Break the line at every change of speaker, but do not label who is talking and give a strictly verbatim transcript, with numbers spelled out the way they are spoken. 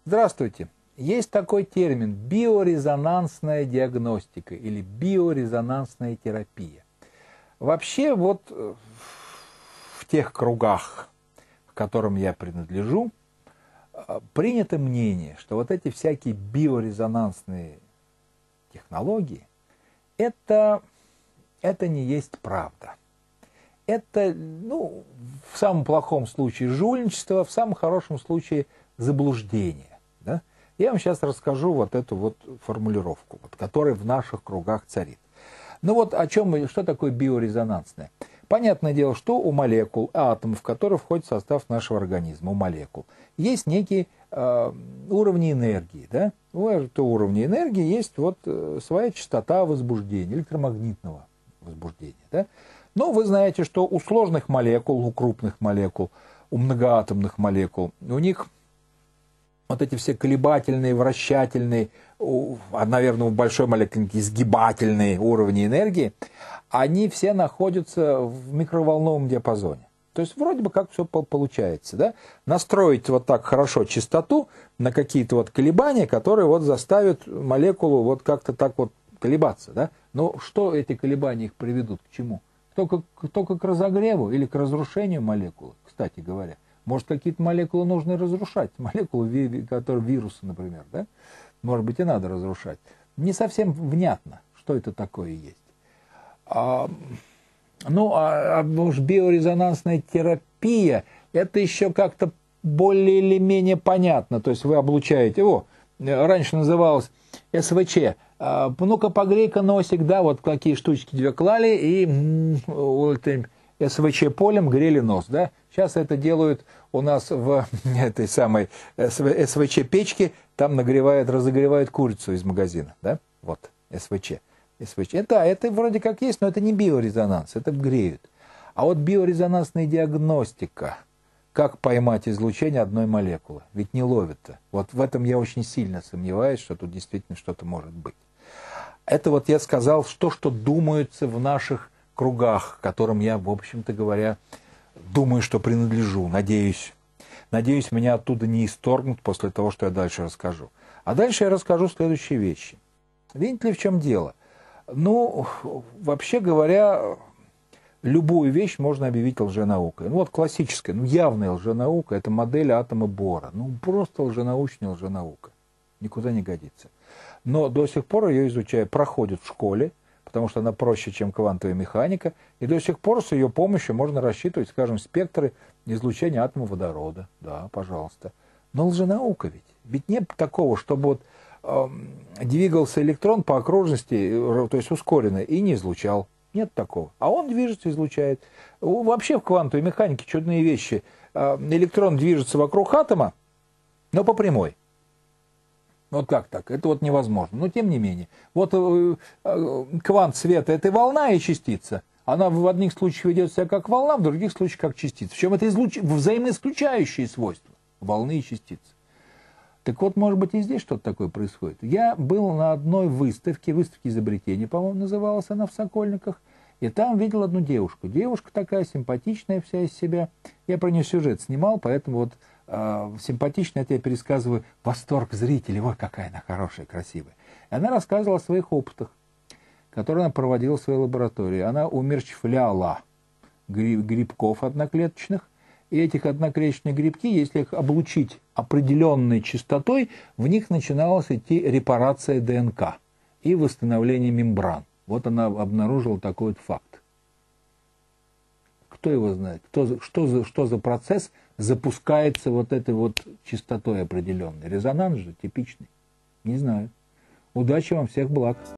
Здравствуйте. Есть такой термин биорезонансная диагностика или биорезонансная терапия. Вообще вот в тех кругах, к которым я принадлежу, принято мнение, что вот эти всякие биорезонансные технологии, это, это не есть правда. Это, ну, в самом плохом случае жульничество, в самом хорошем случае заблуждение. Да? Я вам сейчас расскажу вот эту вот формулировку, вот, которая в наших кругах царит. Ну вот о чем, что такое биорезонансное? Понятное дело, что у молекул, атомов, которые входят в состав нашего организма, у молекул, есть некие э, уровни энергии. Да? У этого уровня энергии есть вот э, своя частота возбуждения, электромагнитного возбуждения. Да? Но вы знаете, что у сложных молекул, у крупных молекул, у многоатомных молекул, у них вот эти все колебательные, вращательные, а, наверное, у большой молекулы изгибательные уровни энергии, они все находятся в микроволновом диапазоне. То есть вроде бы как все получается. Да? Настроить вот так хорошо частоту на какие-то вот колебания, которые вот заставят молекулу вот как-то так вот колебаться. Да? Но что эти колебания их приведут к чему? Только, только к разогреву или к разрушению молекулы, кстати говоря. Может, какие-то молекулы нужно разрушать. Молекулы, которые вирусы, например, да? Может быть, и надо разрушать. Не совсем внятно, что это такое есть. А, ну, а, а уж биорезонансная терапия, это еще как-то более или менее понятно. То есть вы облучаете, о, раньше называлось эс вэ че. А, ну-ка, погрей-ка носик, да, вот какие штучки две клали, и вот, эс вэ че полем грели нос, да. Сейчас это делают у нас в этой самой эс вэ че печке, там нагревают, разогревают курицу из магазина, да, вот, эс вэ че. эс вэ че. Да, это вроде как есть, но это не биорезонанс, это греют. А вот биорезонансная диагностика, как поймать излучение одной молекулы, ведь не ловит-то. Вот в этом я очень сильно сомневаюсь, что тут действительно что-то может быть. Это вот я сказал, то, что думается в наших кругах, к которым я, в общем-то говоря, думаю, что принадлежу, надеюсь. Надеюсь, меня оттуда не исторгнут после того, что я дальше расскажу. А дальше я расскажу следующие вещи. Видите ли, в чем дело? Ну, вообще говоря, любую вещь можно объявить лженаукой. Ну, вот классическая, ну, явная лженаука – это модель атома Бора. Ну, просто лженаучная лженаука. Никуда не годится. Но до сих пор ее изучают, проходят в школе, потому что она проще, чем квантовая механика, и до сих пор с ее помощью можно рассчитывать, скажем, спектры излучения атома водорода. Да, пожалуйста. Но лженаука ведь. Ведь нет такого, чтобы вот, э, двигался электрон по окружности, то есть ускоренно, и не излучал. Нет такого. А он движется, излучает. Вообще в квантовой механике чудные вещи. Э, электрон движется вокруг атома, но по прямой. Вот как так? Это вот невозможно. Но тем не менее. Вот э, э, квант света – это волна и частица. Она в одних случаях ведет себя как волна, в других случаях как частица. Причем это излуч... взаимоисключающие свойства волны и частицы. Так вот, может быть, и здесь что-то такое происходит. Я был на одной выставке, выставке изобретений, по-моему, называлась она в Сокольниках, и там видел одну девушку. Девушка такая симпатичная вся из себя. Я про нее сюжет снимал, поэтому вот симпатично, это я пересказываю восторг зрителей. Вот какая она хорошая, красивая. И она рассказывала о своих опытах, которые она проводила в своей лаборатории. Она умерщвляла грибков одноклеточных. И этих одноклеточных грибки, если их облучить определенной частотой, в них начиналась идти репарация дэ эн ка и восстановление мембран. Вот она обнаружила такой вот факт. Кто его знает? Кто, что, за, что за процесс запускается вот этой вот частотой определенной? Резонанс же типичный. Не знаю. Удачи вам, всех благ.